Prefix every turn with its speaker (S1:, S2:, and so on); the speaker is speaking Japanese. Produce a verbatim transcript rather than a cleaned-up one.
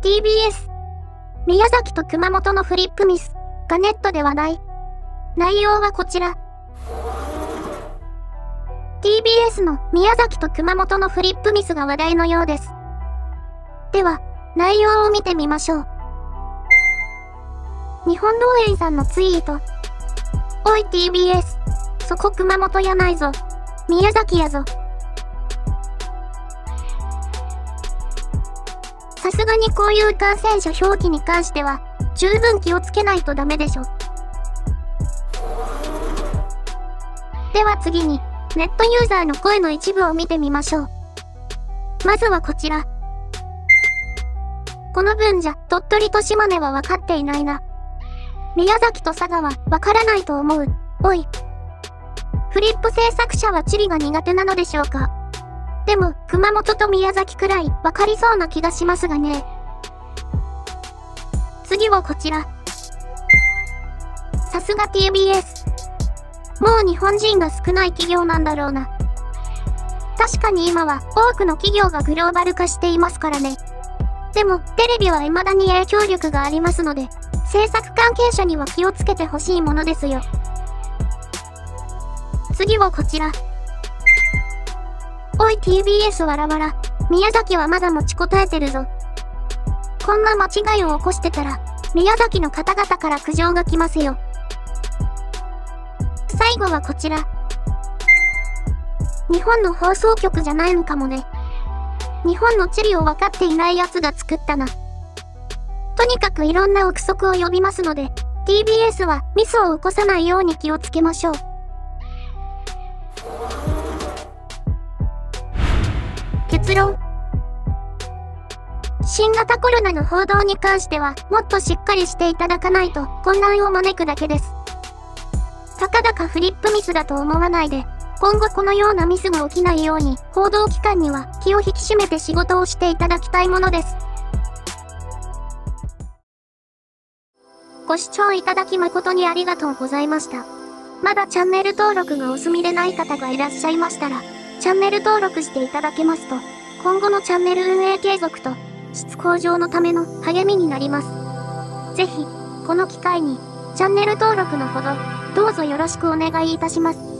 S1: ティービーエス 宮崎と熊本のフリップミスがネットで話題。内容はこちら。ティービーエス の宮崎と熊本のフリップミスが話題のようです。では、内容を見てみましょう。日本農園さんのツイート。おい ティービーエス、そこ熊本やないぞ。宮崎やぞ。さすがにこういう感染者表記に関しては、十分気をつけないとダメでしょ。では次に、ネットユーザーの声の一部を見てみましょう。まずはこちら。この分じゃ、鳥取と島根は分かっていないな。宮崎と佐賀は分からないと思う。おい。フリップ制作者は地理が苦手なのでしょうか。でも、熊本と宮崎くらい分かりそうな気がしますがね。次はこちら。さすが ティービーエス。もう日本人が少ない企業なんだろうな。確かに今は多くの企業がグローバル化していますからね。でも、テレビは未だに影響力がありますので、制作関係者には気をつけてほしいものですよ。次はこちら。おい ティービーエス わらわら、宮崎はまだ持ちこたえてるぞ。こんな間違いを起こしてたら、宮崎の方々から苦情が来ますよ。最後はこちら。日本の放送局じゃないのかもね。日本の地理を分かっていない奴が作ったな。とにかくいろんな憶測を呼びますので、ティービーエス はミスを起こさないように気をつけましょう。結論。新型コロナの報道に関しては、もっとしっかりしていただかないと混乱を招くだけです。たかだかフリップミスだと思わないで、今後このようなミスが起きないように、報道機関には気を引き締めて仕事をしていただきたいものです。ご視聴いただき誠にありがとうございました。まだチャンネル登録がお済みでない方がいらっしゃいましたら、チャンネル登録していただけますと、今後のチャンネル運営継続と、質向上のための励みになります。ぜひ、この機会に、チャンネル登録のほど、どうぞよろしくお願いいたします。